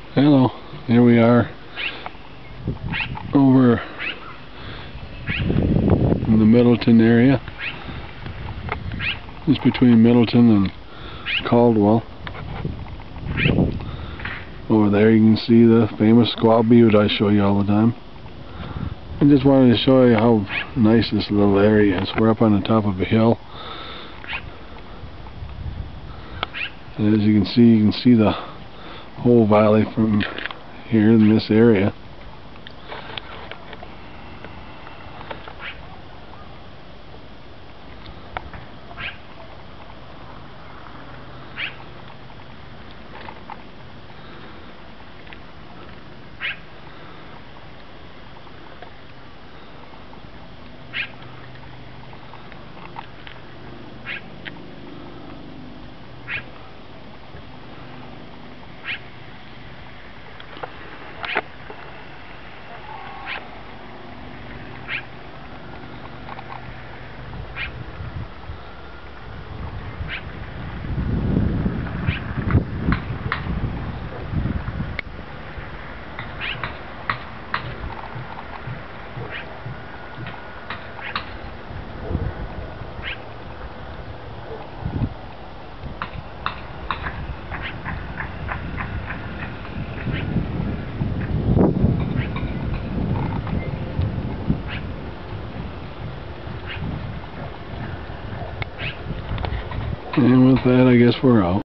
Hello, here we are over in the Middleton area, just between Middleton and Caldwell. Over there you can see the famous squaw butte I show you all the time. I just wanted to show you how nice this little area is. We're up on the top of a hill, and as you can see the whole valley from here in this area. And with that, I guess we're out.